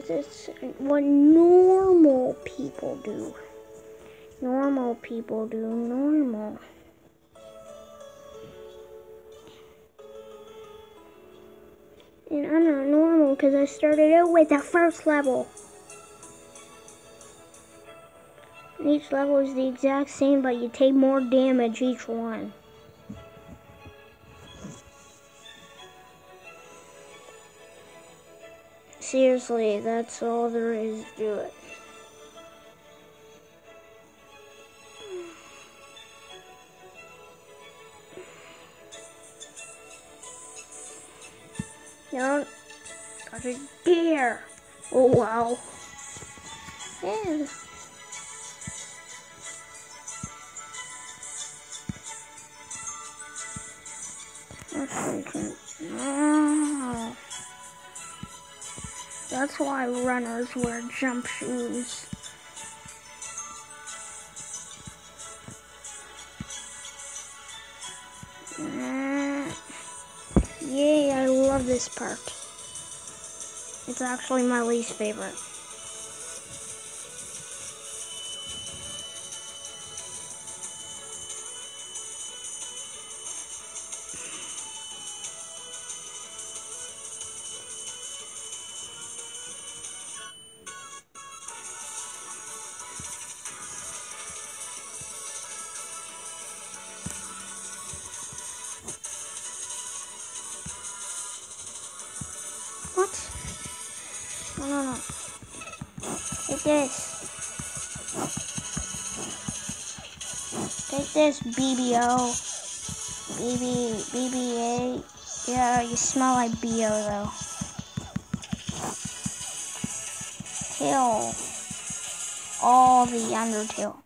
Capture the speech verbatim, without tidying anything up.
because it's what normal people do. Normal people do normal. And I'm not normal because I started out with the first level. And each level is the exact same, but you take more damage each one. Seriously, that's all there is to it. No, got a deer. Oh wow. Yeah. No. That's why runners wear jump shoes. Uh, yay, I love this part. It's actually my least favorite. What? No, no, no. Take this. Take this, B B O. B B, B B A. Yeah, you smell like B O though. Kill all the Undertale.